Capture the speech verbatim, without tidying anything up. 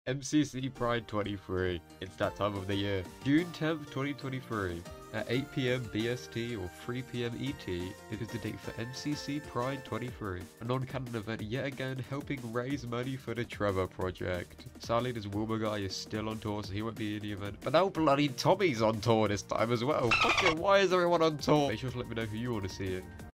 M C C Pride twenty-three. It's that time of the year. June tenth, twenty twenty-three. At eight p m B S T or three p m E T, it is the date for M C C Pride twenty-three. A non-canon event yet again helping raise money for the Trevor Project. Sadly, this Wilbur guy is still on tour, so he won't be in the event. But now bloody Tommy's on tour this time as well. Fuck it, why is everyone on tour? Make sure to let me know who you want to see it.